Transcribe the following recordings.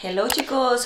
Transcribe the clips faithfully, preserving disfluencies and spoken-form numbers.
Hello chicos,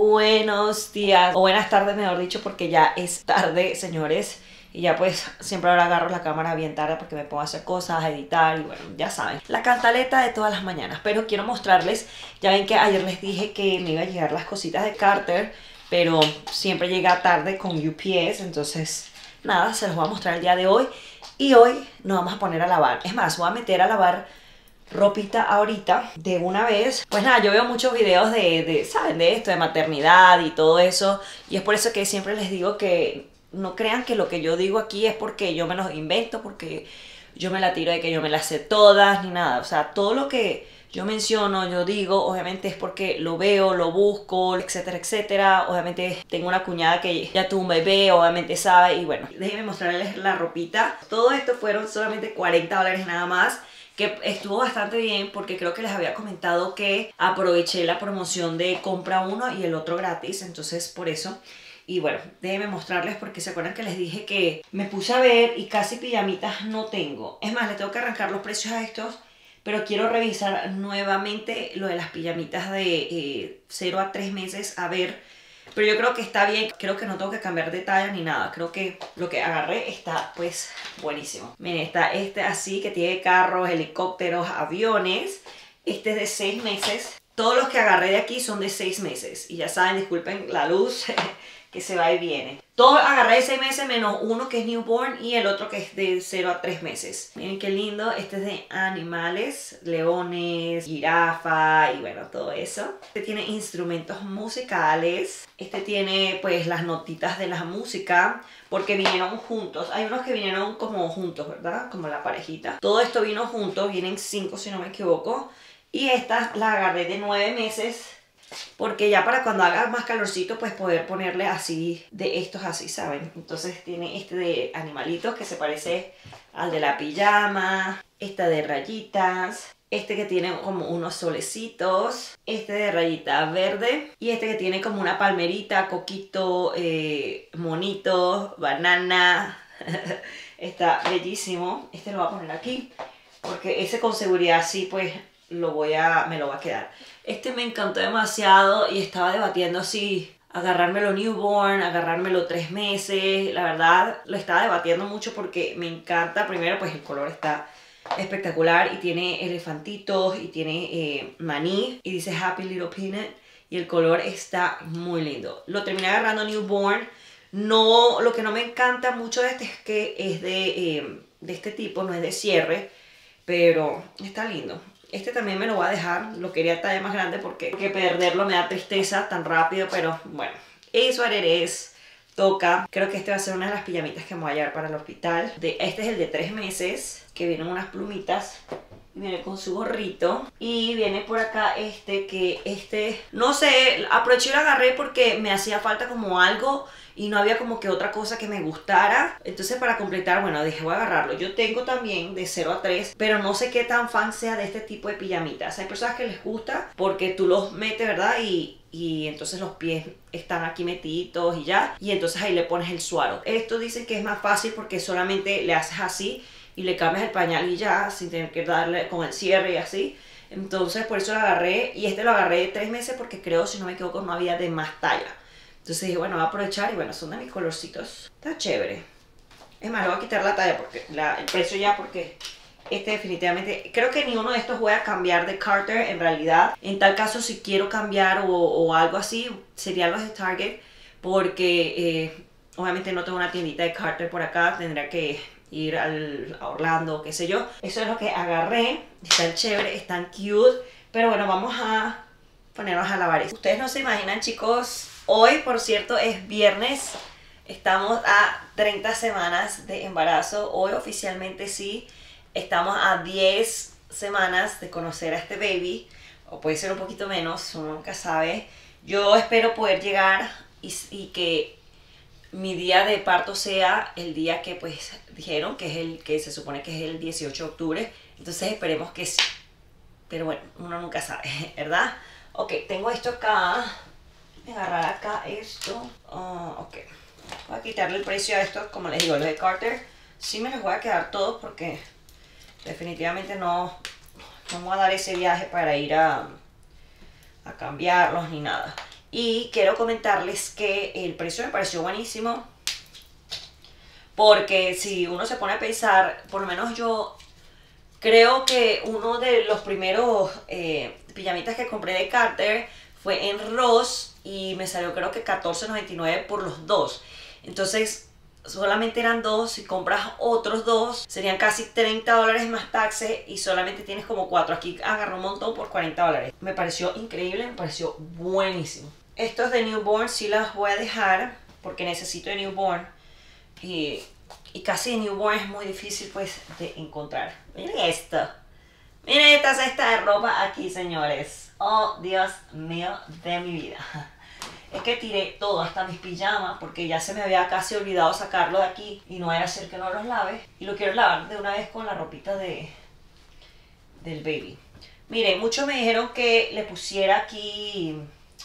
buenos días o buenas tardes mejor dicho, porque ya es tarde, señores. Y ya pues siempre ahora agarro la cámara bien tarde porque me pongo a hacer cosas, a editar y bueno, ya saben, la cantaleta de todas las mañanas. Pero quiero mostrarles, ya ven que ayer les dije que me iba a llegar las cositas de Carter, pero siempre llega tarde con U P S, entonces nada, se los voy a mostrar el día de hoy. Y hoy nos vamos a poner a lavar, es más, voy a meter a lavar ropita ahorita de una vez. Pues nada, yo veo muchos videos de, de, ¿saben? De esto, de maternidad y todo eso. Y es por eso que siempre les digo que no crean que lo que yo digo aquí es porque yo me los invento, porque yo me la tiro de que yo me las sé todas, ni nada. O sea, todo lo que yo menciono, yo digo, obviamente es porque lo veo, lo busco, etcétera, etcétera. Obviamente tengo una cuñada que ya tuvo un bebé, obviamente sabe. Y bueno, déjenme mostrarles la ropita. Todo esto fueron solamente cuarenta dólares nada más, que estuvo bastante bien porque creo que les había comentado que aproveché la promoción de compra uno y el otro gratis, entonces por eso. Y bueno, déjenme mostrarles porque se acuerdan que les dije que me puse a ver y casi pijamitas no tengo. Es más, le tengo que arrancar los precios a estos, pero quiero revisar nuevamente lo de las pijamitas de eh, cero a tres meses, a ver. Pero yo creo que está bien, creo que no tengo que cambiar de talla ni nada. Creo que lo que agarré está pues buenísimo. Miren, está este así que tiene carros, helicópteros, aviones. Este es de seis meses. Todos los que agarré de aquí son de seis meses. Y ya saben, disculpen la luz que se va y viene. Todos agarré de seis meses menos uno que es newborn y el otro que es de cero a tres meses. Miren qué lindo. Este es de animales, leones, jirafa y bueno, todo eso. Este tiene instrumentos musicales. Este tiene pues las notitas de la música porque vinieron juntos. Hay unos que vinieron como juntos, ¿verdad? Como la parejita. Todo esto vino juntos, vienen cinco si no me equivoco. Y esta la agarré de nueve meses. Porque ya para cuando haga más calorcito, pues poder ponerle así, de estos así, ¿saben? Entonces tiene este de animalitos que se parece al de la pijama. Este de rayitas. Este que tiene como unos solecitos. Este de rayita verde. Y este que tiene como una palmerita, coquito, eh, monito, banana. Está bellísimo. Este lo voy a poner aquí. Porque ese con seguridad sí, pues lo voy a, me lo va a quedar. Este me encantó demasiado y estaba debatiendo si agarrármelo newborn, agarrármelo tres meses. La verdad lo estaba debatiendo mucho porque me encanta. Primero pues el color está espectacular y tiene elefantitos y tiene eh, maní y dice Happy Little Peanut y el color está muy lindo. Lo terminé agarrando newborn. No, lo que no me encanta mucho de este es que es de, eh, de este tipo, no es de cierre, pero está lindo. Este también me lo voy a dejar, lo quería talla más grande porque, porque perderlo me da tristeza tan rápido, pero bueno, eso es, toca. Creo que este va a ser una de las pijamitas que me voy a llevar para el hospital. De, este es el de tres meses, que vienen unas plumitas, viene con su gorrito. Y viene por acá este, que este, no sé, aproveché y lo agarré porque me hacía falta como algo y no había como que otra cosa que me gustara. Entonces para completar, bueno, dije voy a agarrarlo. Yo tengo también de cero a tres, pero no sé qué tan fan sea de este tipo de pijamitas. Hay personas que les gusta porque tú los metes, ¿verdad? Y, y entonces los pies están aquí metidos y ya. Y entonces ahí le pones el suaro. Esto dicen que es más fácil porque solamente le haces así y le cambias el pañal y ya, sin tener que darle con el cierre y así. Entonces por eso lo agarré. Y este lo agarré de tres meses porque creo, si no me equivoco, no había de más talla. Entonces dije, bueno, voy a aprovechar y bueno, son de mis colorcitos. Está chévere. Es más, le voy a quitar la talla, porque la, el precio ya, porque este definitivamente... Creo que ni uno de estos voy a cambiar de Carter en realidad. En tal caso, si quiero cambiar o, o algo así, serían los de Target. Porque eh, obviamente no tengo una tiendita de Carter por acá. Tendría que ir al, a Orlando, qué sé yo. Eso es lo que agarré. Están chéveres, están cute. Pero bueno, vamos a ponernos a lavar esto. Ustedes no se imaginan, chicos. Hoy, por cierto, es viernes. Estamos a treinta semanas de embarazo. Hoy oficialmente sí. Estamos a diez semanas de conocer a este baby. O puede ser un poquito menos, uno nunca sabe. Yo espero poder llegar y, y que mi día de parto sea el día que pues dijeron, que es el que se supone que es el dieciocho de octubre. Entonces esperemos que sí. Pero bueno, uno nunca sabe, ¿verdad? Ok, tengo esto acá. Voy a agarrar acá esto. Uh, ok. Voy a quitarle el precio a estos, como les digo, los de Carter. Sí me los voy a quedar todos porque definitivamente no, no me voy a dar ese viaje para ir a, a cambiarlos ni nada. Y quiero comentarles que el precio me pareció buenísimo, porque si uno se pone a pensar, por lo menos yo creo que uno de los primeros eh, pijamitas que compré de Carter fue en Ross y me salió creo que catorce noventa y nueve por los dos. Entonces solamente eran dos, si compras otros dos serían casi treinta dólares más taxes y solamente tienes como cuatro. Aquí agarró un montón por cuarenta dólares. Me pareció increíble, me pareció buenísimo. Estos de Newborn sí las voy a dejar porque necesito de Newborn y, y casi de Newborn es muy difícil pues de encontrar. Miren esto, miren esta cesta de ropa aquí, señores. Oh, Dios mío de mi vida. Es que tiré todo, hasta mis pijamas, porque ya se me había casi olvidado sacarlo de aquí y no era hacer que no los lave. Y lo quiero lavar de una vez con la ropita de, del baby. Miren, muchos me dijeron que le pusiera aquí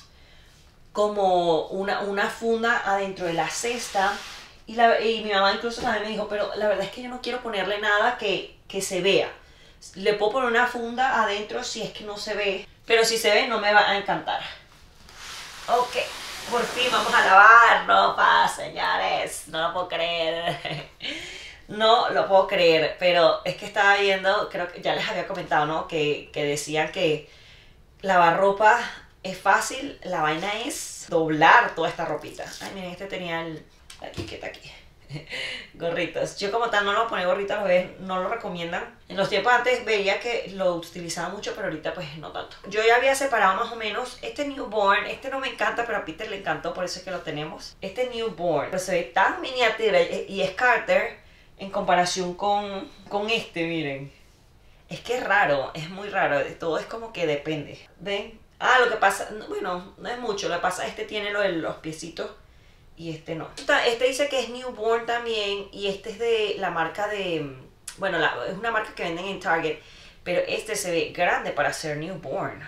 como una, una funda adentro de la cesta. Y, la, y mi mamá incluso también me dijo, pero la verdad es que yo no quiero ponerle nada que, que se vea. Le puedo poner una funda adentro si es que no se ve, pero si se ve no me va a encantar. Ok, por fin vamos a lavar ropa, señores. No lo puedo creer. No lo puedo creer, pero es que estaba viendo, creo que ya les había comentado, ¿no? Que, que decían que lavar ropa es fácil, la vaina es doblar toda esta ropita. Ay, miren, este tenía el, la etiqueta aquí. Gorritos. Yo como tal no lo voy a poner gorritos, los bebés no lo recomiendan. En los tiempos antes veía que lo utilizaba mucho, pero ahorita pues no tanto. Yo ya había separado más o menos este Newborn. Este no me encanta, pero a Peter le encantó, por eso es que lo tenemos. Este Newborn, pero se ve tan miniatura y es Carter en comparación con, con este, miren. Es que es raro, es muy raro. Todo es como que depende. ¿Ven? Ah, lo que pasa, bueno, no es mucho. Lo que pasa, este tiene lo de los piecitos y este no. Este dice que es Newborn también y este es de la marca de, bueno, la, es una marca que venden en Target, pero este se ve grande para ser Newborn.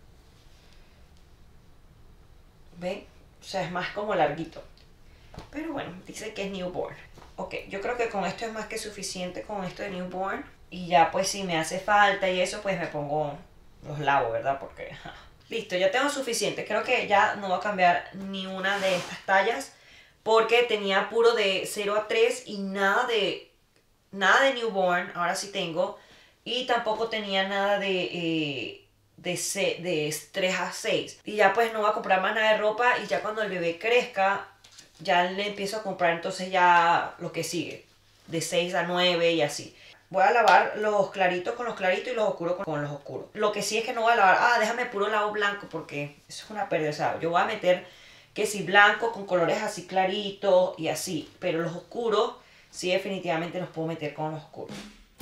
¿Ven? O sea, es más como larguito. Pero bueno, dice que es Newborn. Ok, yo creo que con esto es más que suficiente con esto de Newborn. Y ya pues si me hace falta y eso, pues me pongo, los lavo, ¿verdad? Porque ja. Listo, ya tengo suficiente. Creo que ya no voy a cambiar ni una de estas tallas, porque tenía puro de cero a tres y nada de nada de Newborn. Ahora sí tengo. Y tampoco tenía nada de, eh, de, C, de tres a seis. Y ya pues no voy a comprar más nada de ropa. Y ya cuando el bebé crezca, ya le empiezo a comprar entonces ya lo que sigue. De seis a nueve y así. Voy a lavar los claritos con los claritos y los oscuros con los oscuros. Lo que sí es que no voy a lavar. Ah, déjame puro lavo blanco porque eso es una pérdida. O sea, yo voy a meter que si blanco con colores así claritos y así. Pero los oscuros sí definitivamente los puedo meter con los oscuros.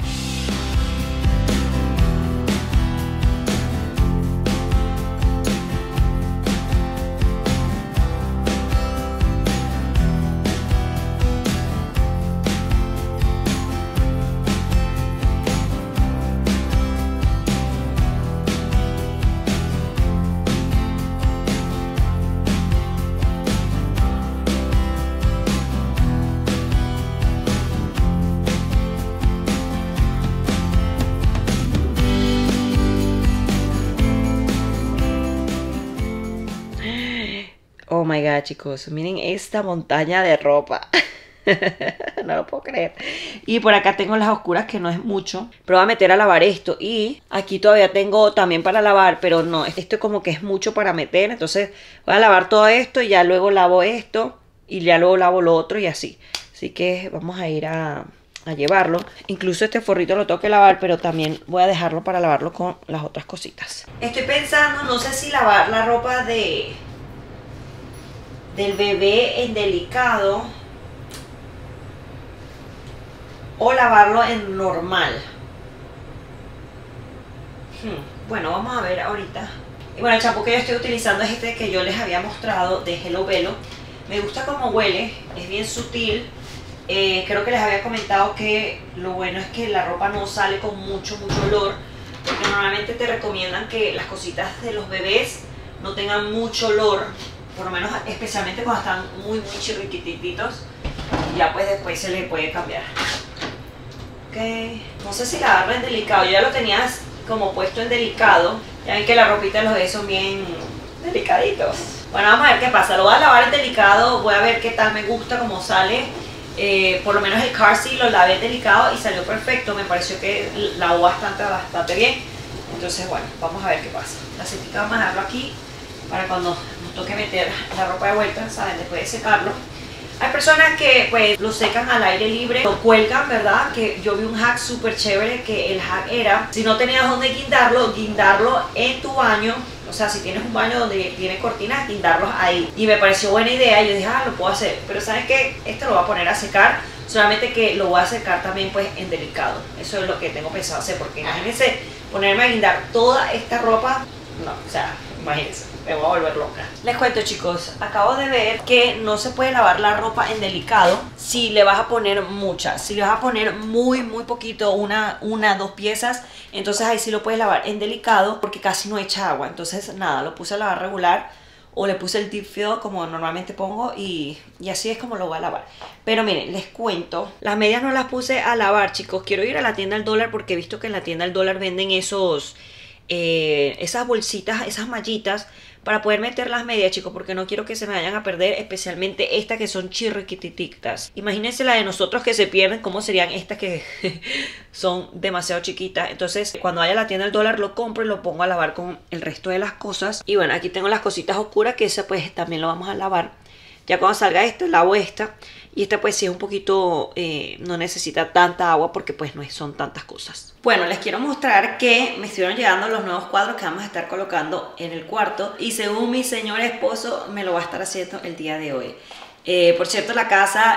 Oh my god, chicos, miren esta montaña de ropa. No lo puedo creer. Y por acá tengo las oscuras, que no es mucho, pero voy a meter a lavar esto. Y aquí todavía tengo también para lavar, pero no, esto como que es mucho para meter. Entonces voy a lavar todo esto y ya luego lavo esto y ya luego lavo lo otro y así. Así que vamos a ir a, a llevarlo. Incluso este forrito lo tengo que lavar, pero también voy a dejarlo para lavarlo con las otras cositas. Estoy pensando, no sé si lavar la ropa de... del bebé en delicado o lavarlo en normal. hmm. Bueno, vamos a ver ahorita. Y bueno, el champú que yo estoy utilizando es este que yo les había mostrado, de Hello Velo. Me gusta cómo huele, es bien sutil. eh, creo que les había comentado que lo bueno es que la ropa no sale con mucho mucho olor, porque normalmente te recomiendan que las cositas de los bebés no tengan mucho olor, por lo menos especialmente cuando están muy muy chirriquititos, y ya pues después se le puede cambiar. Ok, no sé si lavarlo en delicado, yo ya lo tenía como puesto en delicado, Ya ven que la ropita de los bebés son bien delicaditos. Bueno, vamos a ver qué pasa. Lo voy a lavar en delicado, voy a ver qué tal me gusta, cómo sale. Eh, por lo menos el car seat lo lavé delicado y salió perfecto. Me pareció que lavó bastante, bastante bien. Entonces, bueno, vamos a ver qué pasa. La setica vamos a dejarlo aquí para cuando nos toque meter la ropa de vuelta, ¿saben? Después de secarlo. Hay personas que pues lo secan al aire libre, lo cuelgan, ¿verdad? Que yo vi un hack súper chévere, que el hack era, si no tenías dónde guindarlo, guindarlo en tu baño. O sea, si tienes un baño donde tiene cortinas, guindarlos ahí. Y me pareció buena idea, yo dije, ah, lo puedo hacer. Pero ¿sabes qué? Esto lo voy a poner a secar, solamente que lo voy a secar también pues en delicado. Eso es lo que tengo pensado hacer, porque imagínense ponerme a guindar toda esta ropa. No, o sea, imagínense, me voy a volver loca. Les cuento, chicos, acabo de ver que no se puede lavar la ropa en delicado si le vas a poner mucha. Si le vas a poner muy, muy poquito, una, una, dos piezas, entonces ahí sí lo puedes lavar en delicado porque casi no echa agua. Entonces, nada, lo puse a lavar regular o le puse el deep fill como normalmente pongo y, y así es como lo voy a lavar. Pero miren, les cuento, las medias no las puse a lavar, chicos. Quiero ir a la tienda del dólar porque he visto que en la tienda del dólar venden esos... Eh, esas bolsitas, esas mallitas para poder meter las medias, chicos, porque no quiero que se me vayan a perder, especialmente estas que son chirriquititictas. Imagínense la de nosotros que se pierden, cómo serían estas que son demasiado chiquitas. Entonces, cuando vaya a la tienda del dólar lo compro y lo pongo a lavar con el resto de las cosas. Y bueno, aquí tengo las cositas oscuras que esa pues también lo vamos a lavar. Ya cuando salga esta, lavo esta. Y esta pues sí es un poquito, eh, no necesita tanta agua porque pues no son tantas cosas. Bueno, les quiero mostrar que me estuvieron llegando los nuevos cuadros que vamos a estar colocando en el cuarto. Y según mi señor esposo me lo va a estar haciendo el día de hoy. Eh, por cierto, la casa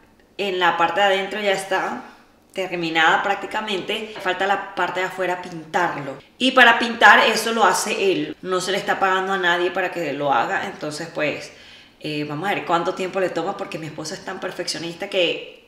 en la parte de adentro ya está terminada prácticamente. Falta la parte de afuera pintarlo. Y para pintar eso lo hace él. No se le está pagando a nadie para que lo haga. Entonces pues... Eh, vamos a ver cuánto tiempo le toma porque mi esposo es tan perfeccionista que...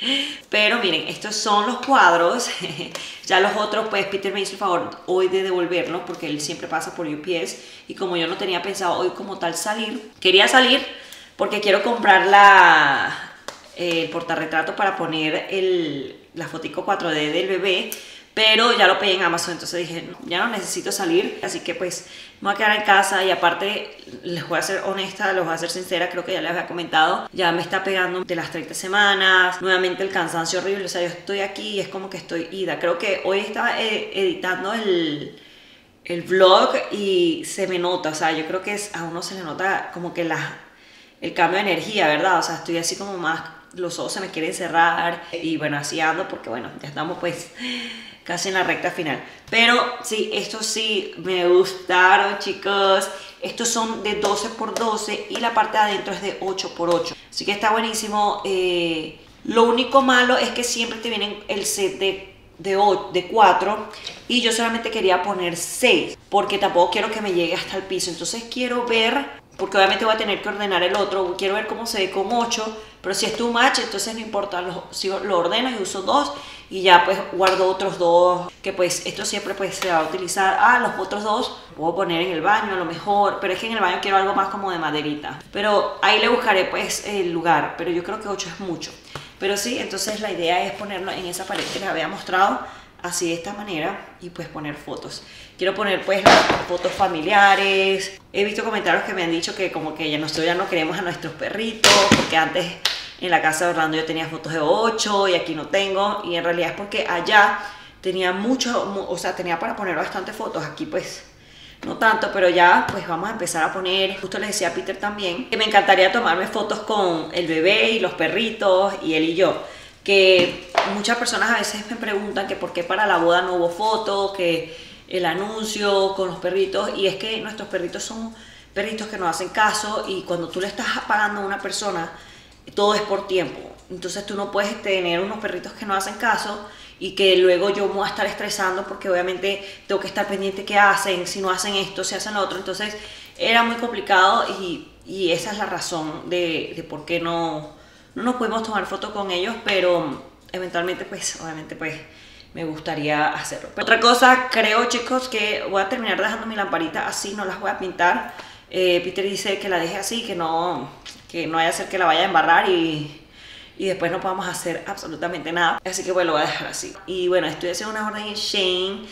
Pero miren, estos son los cuadros. Ya los otros, pues Peter me hizo el favor hoy de devolverlos porque él siempre pasa por U P S. Y como yo no tenía pensado hoy como tal salir, quería salir porque quiero comprar la, eh, el portarretrato para poner el, la fotico cuatro D del bebé. Pero ya lo pedí en Amazon, entonces dije, no, ya no necesito salir, así que pues me voy a quedar en casa. Y aparte, les voy a ser honesta, les voy a ser sincera, creo que ya les había comentado, ya me está pegando de las treinta semanas, nuevamente el cansancio horrible, o sea, yo estoy aquí y es como que estoy ida. Creo que hoy estaba editando el, el vlog y se me nota, o sea, yo creo que es, a uno se le nota como que la, el cambio de energía, ¿verdad? O sea, estoy así como más, los ojos se me quieren cerrar y bueno, así ando porque bueno, ya estamos pues... casi en la recta final. Pero sí, estos sí me gustaron, chicos. Estos son de doce por doce y la parte de adentro es de ocho por ocho. Así que está buenísimo. Eh, lo único malo es que siempre te vienen el set de, de, de cuatro y yo solamente quería poner seis porque tampoco quiero que me llegue hasta el piso. Entonces quiero ver, porque obviamente voy a tener que ordenar el otro, quiero ver cómo se ve con ocho. Pero si es too much, entonces no importa, lo, si lo ordeno y uso dos y ya pues guardo otros dos, que pues esto siempre pues se va a utilizar. Ah, los otros dos puedo poner en el baño a lo mejor, pero es que en el baño quiero algo más como de maderita. Pero ahí le buscaré pues el lugar, pero yo creo que ocho es mucho. Pero sí, entonces la idea es ponerlo en esa pared que les había mostrado, así de esta manera, y pues poner fotos. Quiero poner pues las fotos familiares. He visto comentarios que me han dicho que como que ya nosotros ya no queremos a nuestros perritos, porque antes en la casa de Orlando yo tenía fotos de ocho y aquí no tengo, y en realidad es porque allá tenía mucho, o sea, tenía para poner bastantes fotos. Aquí pues no tanto, pero ya pues vamos a empezar a poner. Justo les decía a Peter también que me encantaría tomarme fotos con el bebé y los perritos y él y yo, que muchas personas a veces me preguntan que por qué para la boda no hubo fotos, que el anuncio con los perritos, y es que nuestros perritos son perritos que no hacen caso, y cuando tú le estás pagando a una persona todo es por tiempo. Entonces tú no puedes tener unos perritos que no hacen caso y que luego yo me voy a estar estresando porque obviamente tengo que estar pendiente qué hacen, si no hacen esto, si hacen lo otro. Entonces era muy complicado y, y esa es la razón de, de por qué no, no nos pudimos tomar fotos con ellos, pero eventualmente pues obviamente pues me gustaría hacerlo. Pero otra cosa, creo, chicos, que voy a terminar dejando mi lamparita así, no las voy a pintar. eh, Peter dice que la deje así, que no, que no vaya a ser que la vaya a embarrar y, y después no podamos hacer absolutamente nada. Así que bueno, lo voy a dejar así. Y bueno, estoy haciendo una orden en Shein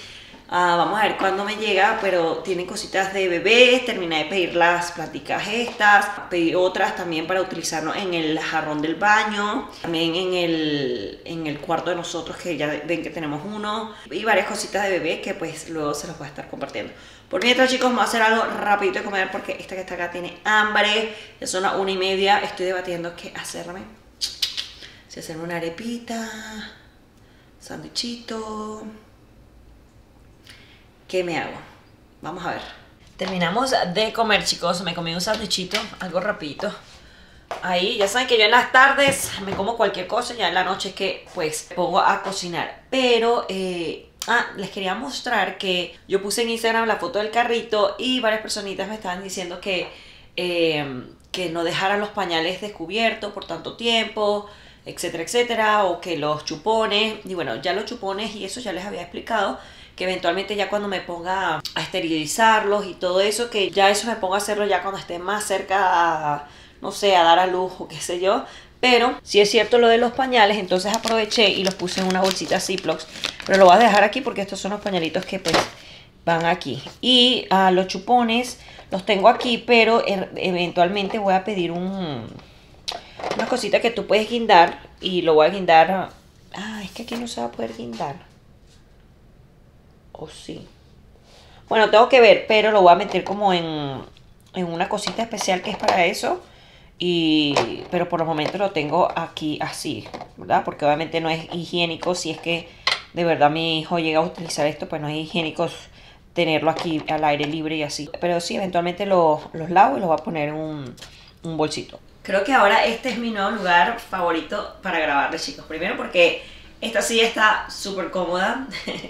Uh, vamos a ver cuándo me llega, pero tienen cositas de bebés. Terminé de pedir las platicas estas, pedí otras también para utilizarlo en el jarrón del baño, también en el, en el cuarto de nosotros, que ya ven que tenemos uno, y varias cositas de bebé que pues luego se los voy a estar compartiendo. Por mientras, chicos, vamos a hacer algo rapidito de comer porque esta que está acá tiene hambre. Ya son las una y media, estoy debatiendo qué hacerme. Si hacerme una arepita, sándwichito. ¿Qué me hago? Vamos a ver. Terminamos de comer, chicos. Me comí un sándwichito, algo rapidito. Ahí, ya saben que yo en las tardes me como cualquier cosa. Ya en la noche es que, pues, me pongo a cocinar. Pero, eh... ah, les quería mostrar que yo puse en Instagram la foto del carrito y varias personitas me estaban diciendo que, eh, que no dejaran los pañales descubiertos por tanto tiempo, etcétera, etcétera, o que los chupones, y bueno, ya los chupones y eso ya les había explicado, que eventualmente ya cuando me ponga a esterilizarlos y todo eso, que ya eso me ponga a hacerlo ya cuando esté más cerca a, no sé, a dar a luz o qué sé yo. Pero si es cierto lo de los pañales, entonces aproveché y los puse en una bolsita Ziploc. Pero lo voy a dejar aquí porque estos son los pañalitos que pues van aquí. Y uh, los chupones los tengo aquí, pero er eventualmente voy a pedir un, una cosita que tú puedes guindar. Y lo voy a guindar. Ah, es que aquí no se va a poder guindar. ¿O sí? Bueno, tengo que ver, pero lo voy a meter como en, en una cosita especial que es para eso. Y, pero por los momentos lo tengo aquí así, ¿verdad? Porque obviamente no es higiénico. Si es que de verdad mi hijo llega a utilizar esto, pues no es higiénico tenerlo aquí al aire libre y así. Pero sí, eventualmente lo, los lavo y los voy a poner en un, un bolsito. Creo que ahora este es mi nuevo lugar favorito para grabarles, chicos. Primero porque esta silla está súper cómoda,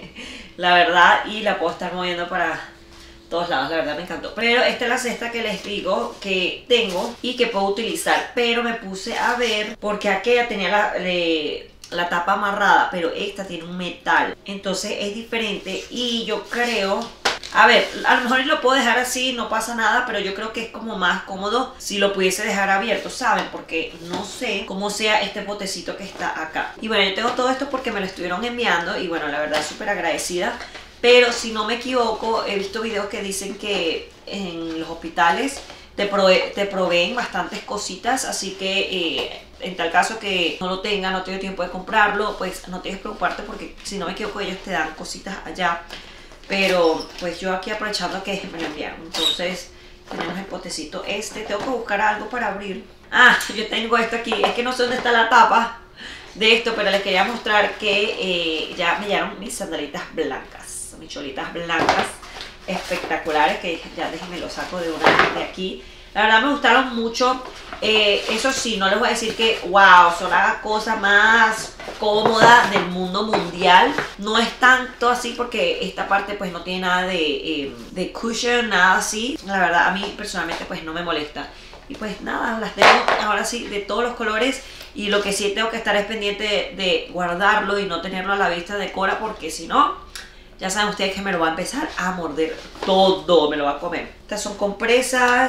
la verdad, y la puedo estar moviendo para todos lados, la verdad me encantó. Pero esta es la cesta que les digo que tengo y que puedo utilizar. Pero me puse a ver, porque aquella tenía la, le, la tapa amarrada, pero esta tiene un metal. Entonces es diferente y yo creo... A ver, a lo mejor lo puedo dejar así, no pasa nada, pero yo creo que es como más cómodo si lo pudiese dejar abierto, ¿saben? Porque no sé cómo sea este botecito que está acá. Y bueno, yo tengo todo esto porque me lo estuvieron enviando y bueno, la verdad súper agradecida. Pero si no me equivoco, he visto videos que dicen que en los hospitales te, prove te proveen bastantes cositas, así que eh, en tal caso que no lo tenga, no tengo tiempo de comprarlo, pues no tienes que preocuparte porque si no me equivoco ellos te dan cositas allá. Pero pues yo aquí aprovechando que me lo enviaron, entonces tenemos el potecito este. Tengo que buscar algo para abrir. Ah, yo tengo esto aquí, es que no sé dónde está la tapa de esto, pero les quería mostrar que eh, ya me llegaron mis sandalitas blancas, mis cholitas blancas espectaculares, que ya déjenme lo saco de una de aquí. La verdad me gustaron mucho. Eh, eso sí, no les voy a decir que wow, son la cosa más cómoda del mundo mundial. No es tanto así porque esta parte pues no tiene nada de, eh, de cushion, nada así. La verdad a mí personalmente pues no me molesta. Y pues nada, las tengo ahora sí de todos los colores. Y lo que sí tengo que estar es pendiente de, de guardarlo y no tenerlo a la vista de Cora, porque si no, ya saben ustedes que me lo va a empezar a morder todo, me lo va a comer. Estas son compresas.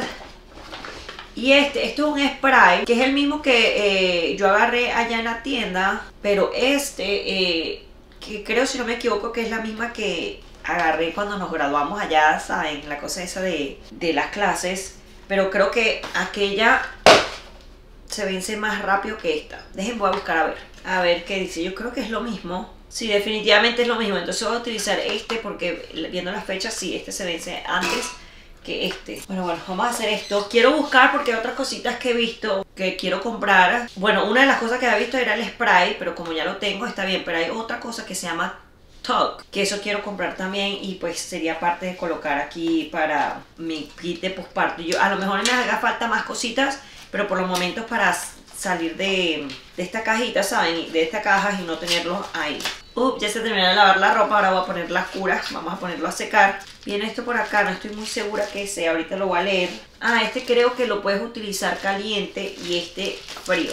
Y este, esto es un spray, que es el mismo que eh, yo agarré allá en la tienda. Pero este, eh, que creo si no me equivoco que es la misma que agarré cuando nos graduamos allá, ¿saben? La cosa esa de, de las clases. Pero creo que aquella se vence más rápido que esta. Dejen, voy a buscar a ver. A ver qué dice. Yo creo que es lo mismo. Sí, definitivamente es lo mismo. Entonces voy a utilizar este porque viendo las fechas, sí, este se vence antes que este. Bueno, bueno, vamos a hacer esto. Quiero buscar porque hay otras cositas que he visto que quiero comprar. Bueno, una de las cosas que había visto era el spray, pero como ya lo tengo está bien. Pero hay otra cosa que se llama Tug, que eso quiero comprar también y pues sería parte de colocar aquí para mi kit de posparto. Yo a lo mejor me haga falta más cositas, pero por los momentos para salir de, de esta cajita, ¿saben? De esta caja y no tenerlos ahí. Uh, ya se terminó de lavar la ropa, ahora voy a poner las curas, vamos a ponerlo a secar. Viene esto por acá, no estoy muy segura que sea, ahorita lo voy a leer. Ah, este creo que lo puedes utilizar caliente y este frío.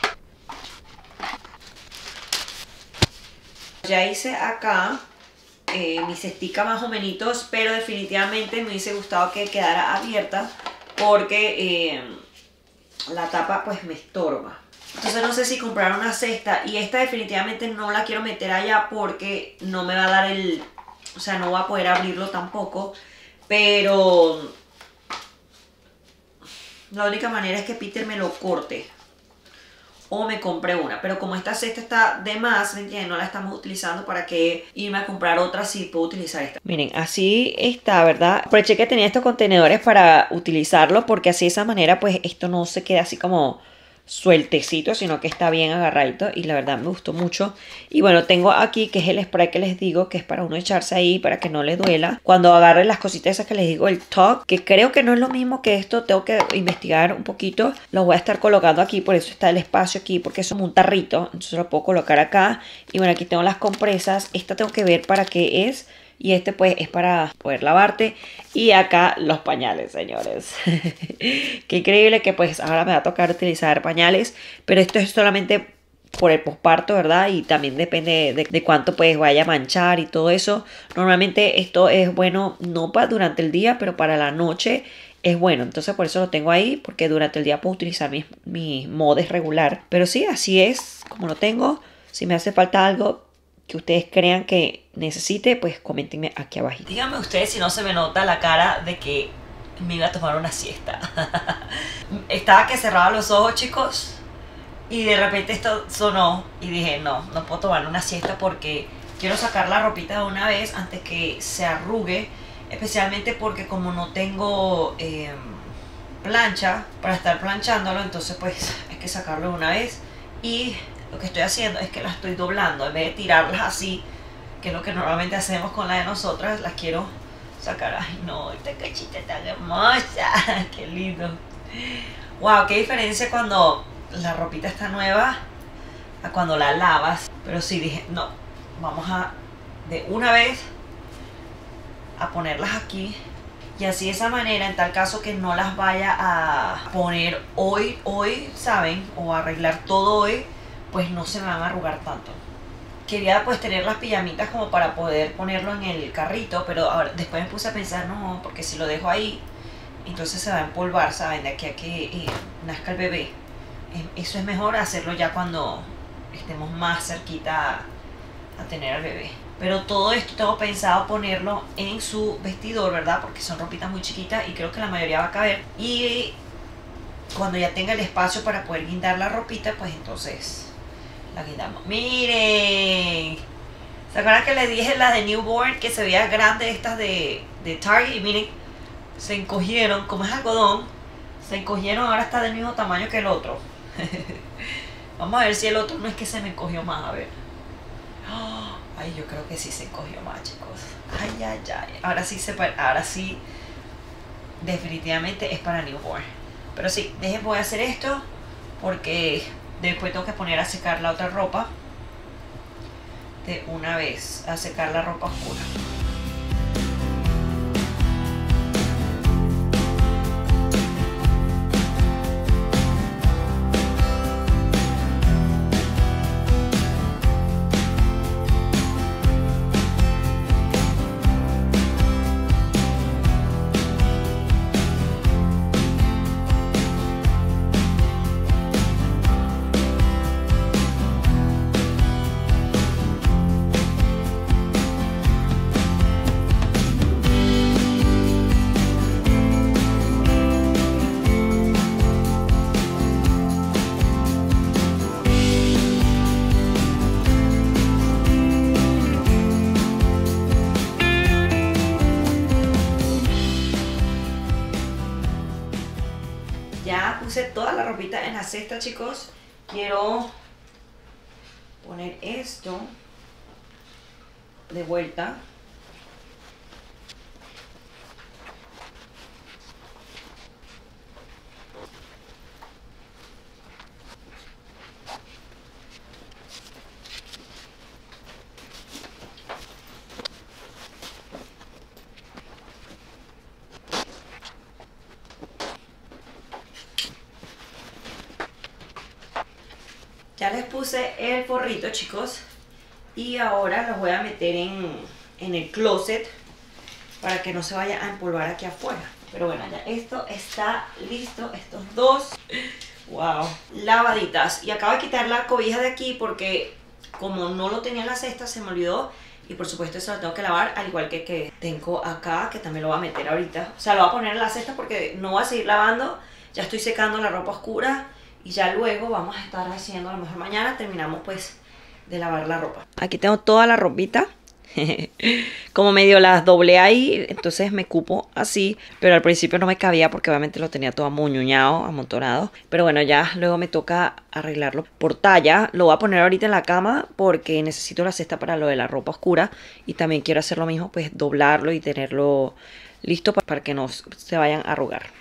Ya hice acá eh, mi cestica más o menos, pero definitivamente me hubiese gustado que quedara abierta porque eh, la tapa pues me estorba. Entonces no sé si comprar una cesta, y esta definitivamente no la quiero meter allá porque no me va a dar el... O sea, no va a poder abrirlo tampoco, pero la única manera es que Peter me lo corte o me compré una, pero como esta cesta está de más, ¿me entienden? No la estamos utilizando, para que irme a comprar otra si puedo utilizar esta. Miren, así está, ¿verdad? Aproveché que tenía estos contenedores para utilizarlos, porque así de esa manera pues esto no se queda así como sueltecito, sino que está bien agarradito, y la verdad me gustó mucho. Y bueno, tengo aquí que es el spray que les digo, que es para uno echarse ahí para que no le duela cuando agarre las cositas esas que les digo, el top, que creo que no es lo mismo que esto, tengo que investigar un poquito. Lo voy a estar colocando aquí, por eso está el espacio aquí, porque es como un tarrito, entonces lo puedo colocar acá. Y bueno, aquí tengo las compresas, esta tengo que ver para qué es, y este pues es para poder lavarte. Y acá los pañales, señores. Qué increíble que pues ahora me va a tocar utilizar pañales. Pero esto es solamente por el posparto, ¿verdad? Y también depende de, de cuánto pues vaya a manchar y todo eso. Normalmente esto es bueno no para durante el día, pero para la noche es bueno. Entonces por eso lo tengo ahí, porque durante el día puedo utilizar mi, mi modes regular. Pero sí, así es como lo tengo. Si me hace falta algo que ustedes crean que necesite, pues coméntenme aquí abajo. Díganme ustedes si no se me nota la cara de que me iba a tomar una siesta. Estaba que cerraba los ojos, chicos, y de repente esto sonó y dije, no, no puedo tomar una siesta porque quiero sacar la ropita de una vez antes que se arrugue, especialmente porque como no tengo eh, plancha para estar planchándolo, entonces pues hay que sacarlo de una vez. Y lo que estoy haciendo es que las estoy doblando, en vez de tirarlas así, que es lo que normalmente hacemos con la de nosotras, las quiero sacar. Ay no, esta cachita tan hermosa, qué lindo. Wow, qué diferencia cuando la ropita está nueva a cuando la lavas. Pero sí dije, no, vamos a de una vez a ponerlas aquí. Y así de esa manera, en tal caso que no las vaya a poner hoy, hoy, ¿saben? O arreglar todo hoy, pues no se me van a arrugar tanto. Quería pues tener las pijamitas como para poder ponerlo en el carrito, pero ahora después me puse a pensar, no, porque si lo dejo ahí, entonces se va a empolvar, ¿saben? De aquí a que eh, nazca el bebé. Eh, eso es mejor hacerlo ya cuando estemos más cerquita a tener al bebé. Pero todo esto tengo pensado ponerlo en su vestidor, ¿verdad? Porque son ropitas muy chiquitas y creo que la mayoría va a caber. Y cuando ya tenga el espacio para poder guindar la ropita, pues entonces la guindamos. ¡Miren! ¿Se acuerdan que les dije la de Newborn que se veía grande, estas de, de Target? Y miren, se encogieron, como es algodón, se encogieron, ahora está del mismo tamaño que el otro. Vamos a ver si el otro no es que se me encogió más, a ver. Ay, yo creo que sí se encogió más, chicos. Ay, ay, ay. Ahora sí, se, ahora sí, definitivamente es para Newborn. Pero sí, dejen, voy a hacer esto porque después tengo que poner a secar la otra ropa de una vez, a secar la ropa oscura. Ya puse toda la ropita en la cesta, chicos. Quiero poner esto de vuelta. Ya les puse el forrito, chicos, y ahora los voy a meter en, en el closet para que no se vaya a empolvar aquí afuera. Pero bueno, ya esto está listo, estos dos, wow, lavaditas. Y acabo de quitar la cobija de aquí porque como no lo tenía en la cesta se me olvidó. Y por supuesto eso lo tengo que lavar, al igual que que tengo acá, que también lo voy a meter ahorita. O sea, lo voy a poner en la cesta porque no voy a seguir lavando. Ya estoy secando la ropa oscura y ya luego vamos a estar haciendo, a lo mejor mañana terminamos pues de lavar la ropa. Aquí tengo toda la ropita. Como medio las doblé ahí, entonces me cupo así, pero al principio no me cabía porque obviamente lo tenía todo amuñuñado, amontonado. Pero bueno, ya luego me toca arreglarlo por talla. Lo voy a poner ahorita en la cama porque necesito la cesta para lo de la ropa oscura y también quiero hacer lo mismo, pues doblarlo y tenerlo listo para que no se vayan a arrugar.